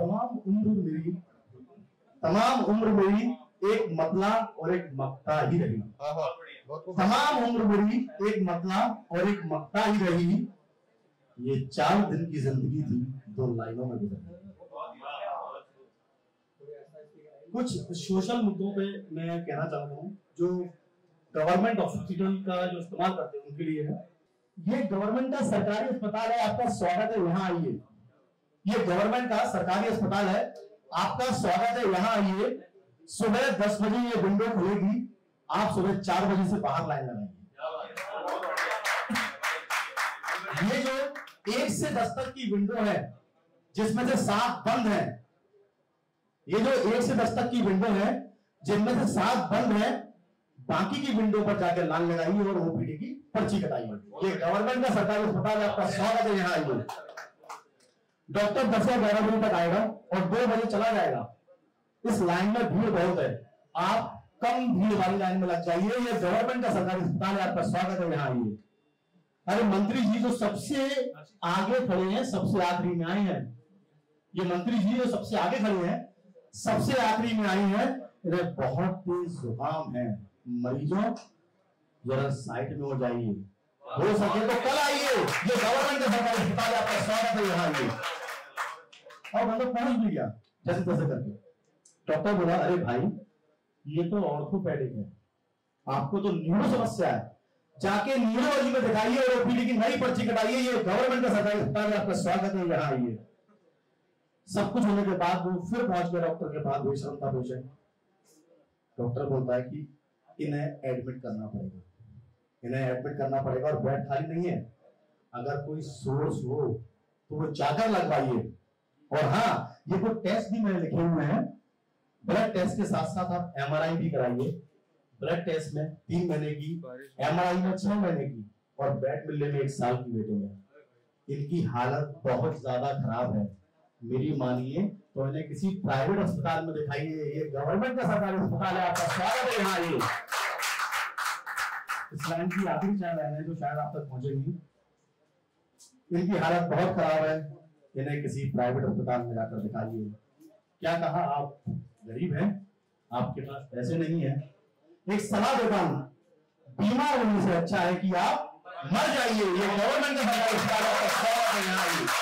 तमाम उम्र मेरी एक मतला और एक मक्ता ही रही। तमाम उम्र मेरी एक मतला और एक मक्ता ही रही। ये 4 दिन की जिंदगी थी 2 लाइनों में गुजरी। कुछ सोशल मुद्दों पे मैं कहना चाहता हूँ जो गवर्नमेंट हॉस्पिटल का जो इस्तेमाल करते हैं उनके लिए है। ये गवर्नमेंट का सरकारी अस्पताल है, आपका स्वागत है, यहाँ आइए। ये गवर्नमेंट का सरकारी अस्पताल है, आपका स्वागत है, यहाँ आइए। सुबह 10 बजे ये विंडो खुलेगी, आप सुबह 4 बजे से बाहर लाइन लगाएंगे। ये जो 1 से 10 तक की विंडो है जिसमें से 7 बंद है, ये जो 1 से 10 तक की विंडो है जिनमें से 7 बंद है, बाकी की विंडो पर जाकर लाइन लगाइए और ओपीडी की पर्ची कटाइए। ये गवर्नमेंट का सरकारी अस्पताल है, आपका स्वागत है, यहाँ आइए। डॉक्टर 10 या 11 बजे तक आएगा और 2 बजे चला जाएगा। इस लाइन में भीड़ बहुत है, आप कम भीड़ वाली लाइन में लग जाइए। ये गवर्नमेंट का सरकारी अस्पताल है, आपका स्वागत है, यहाँ आइए। अरे मंत्री जी जो सबसे आगे खड़े हैं, सबसे आखिरी में आए हैं। ये मंत्री जी जो सबसे आगे खड़े हैं, सबसे आखिरी में आई है। बहुत तेज जुकाम है, मरीजों जरा साइड में हो जाइए, हो सके तो कल आइए। ये गवर्नमेंट का सरकारी अस्पताल है, आपका स्वागत है, यहाँ आइए। और मतलब पहुंच भी गया जैसे तैसे करके। डॉक्टर बोला अरे भाई ये तो ऑर्थोपेडिक है, आपको तो न्यूरो समस्या है, जाके न्यूरोलॉजी में दिखाइए और ओपीडी की नई पर्ची कटाइए। ये गवर्नमेंट का सरकारी अस्पताल है, आपका स्वागत है, यहाँ आइए। सब कुछ होने के बाद वो फिर पहुंच गया डॉक्टर के पास, बेशरम था पेशेंट। डॉक्टर बोलता है कि इन्हें एडमिट करना पड़ेगा, इन्हें एडमिट करना पड़ेगा और बेड खाली नहीं है। अगर कोई सोर्स हो तो वो जाकर लगवाइए। और हाँ, ये कोई टेस्ट भी मैंने लिखे हुए हैं। ब्लड टेस्ट के साथ साथ आप एमआरआई भी कराइए। ब्लड टेस्ट में 3 महीने की, एमआरआई में 6 महीने की, और बेड मिलने में 1 साल की वेटिंग है। इनकी हालत बहुत ज्यादा खराब है, मेरी मानिए तो इन्हें किसी प्राइवेट अस्पताल में दिखाइए। ये गवर्नमेंट का सरकारी अस्पताल है, आपका स्वागत है, यहाँ आइए। इस लाइन की आखिरी 4 लाइन है जो शायद आप तक पहुंचेगी। इनकी हालत बहुत खराब है, इन्हें किसी प्राइवेट अस्पताल में जाकर दिखाइए। क्या कहा, आप गरीब हैं, आपके पास पैसे नहीं है, एक सलाह देता हूं, बीमार होने से अच्छा है कि आप मर जाइए। ये गवर्नमेंट का सरकारी अस्पताल है, आपका स्वागत है, यहाँ आइए।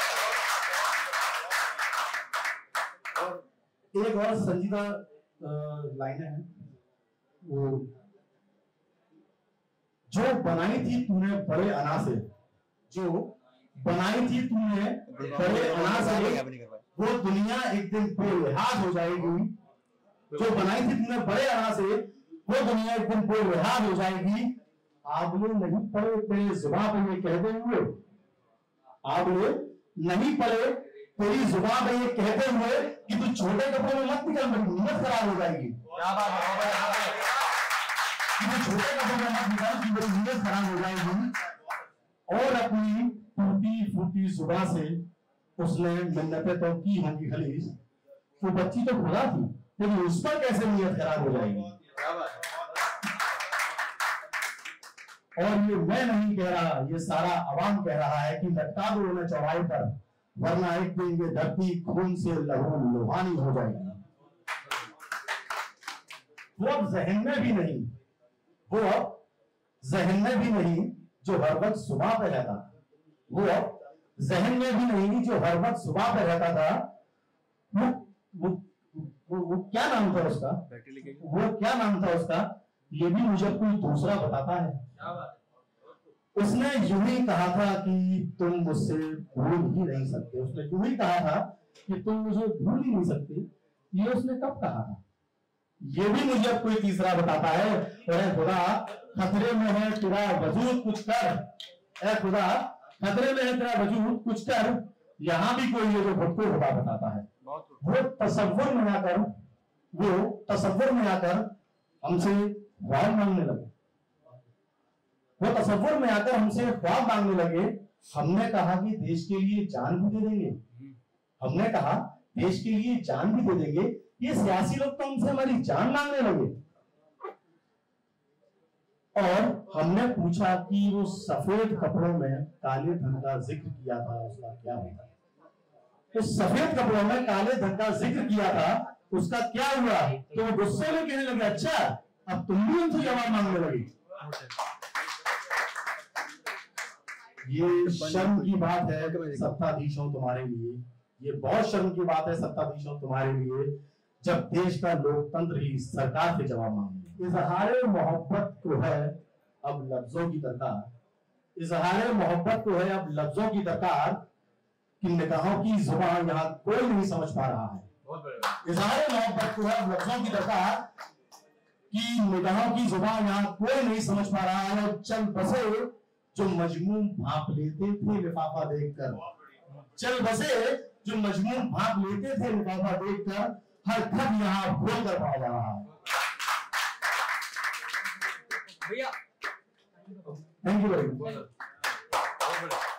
एक और संजीदा लाइनें हैं, वो जो बनाई थी तूने बड़े अना से, जो बनाई थी तूने बड़े अना से, वो दुनिया एक दिन बेलिहाज हो जाएगी। जो बनाई थी तूने बड़े अना से, वो दुनिया एक दिन बेलिहाज हो जाएगी। आपने नहीं पढ़े तेरी जुबान पे ये कहते हुए, आपने नहीं पढ़े तेरी जुबान पे ये कहते हुए कि तू छोटे कपड़ों में मत निकल, मेरी नीयत खराब हो जाएगी। क्या बात है, तू छोटे कपड़ों में मत निकल कि मेरी नीयत खराब हो जाएगी। और अपनी टूटी फूटी जुबान से उसने मिन्नतें तो की होंगी खलीस, वो बच्ची तो खुदा थी, लेकिन उस पर कैसे नीयत खराब हो जाएगी। और ये मैं नहीं कह रहा, ये सारा अवाम कह रहा है कि लटका दो उन्हें चौराहे पर, वरना एक दिन ये धरती खून से लहू लुहानी हो जाएगी। वो अब जहन में भी नहीं, वो अब जहन में भी नहीं जो हर वक्त सुबह पे रहता था, वो अब जहन में भी नहीं जो हर वक्त सुबह पे रहता था। वो क्या नाम था उसका, वो क्या नाम था उसका, ये भी मुझे कोई दूसरा बताता है। उसने यूं ही कहा था कि तुम मुझसे भूल ही नहीं सकते, उसने यूं ही कहा था कि तुम मुझे भूल ही नहीं सकते। ये उसने कब कहा था, ये भी मुझे कोई तीसरा बताता है। अरे खुदा खतरे में है तेरा वजूद कुछ कर, ए खुदा खतरे में है तेरा वजूद कुछ कर। यहां भी कोई ये जो खुद को खुदा बताता है, वो तसव्वुर में आकर, वो तसव्वुर में आकर हमसे ख्वाब मांगने लगे, वो तसव्वुर में आकर हमसे ख्वाब मांगने लगे। हमने कहा कि देश के लिए जान भी दे देंगे, हमने कहा देश के लिए जान भी दे देंगे। ये सियासी लोग तो हमसे हमारी जान मांगने लगे। और हमने पूछा कि वो सफेद कपड़ों में काले धन का जिक्र किया था, उसका क्या होगा। तो सफेद कपड़ों में काले धन का जिक्र किया था, उसका क्या हुआ? तो वो गुस्से में कहने लगे, अच्छा अब तुम भी उनसे जवाब मांगने लगी। ये शर्म की बात है सत्ताधीशों तुम्हारे लिए, ये बहुत शर्म की बात है सत्ताधीशों तुम्हारे लिए, जब देश का लोकतंत्र ही सरकार से जवाब मांगे। इजहारे मोहब्बत को है अब लफ्जों की दरकार, इजहारे मोहब्बत को है अब लफ्जों की दरकार, कि निगाहों की जुबान यहाँ कोई नहीं समझ पा रहा है। इजहारे मोहब्बत को है अब लफ्जों की दरकार, कि निगाहों की जुबान यहाँ कोई नहीं समझ पा रहा है। और चल बसे जो मजमून भाप लेते थे लिफाफा देखकर, चल बसे जो मजमून भाप लेते थे लिफाफा देखकर, हर खत यहाँ बोल कर पाया जा रहा है। भैया थैंक यू वेरी मच।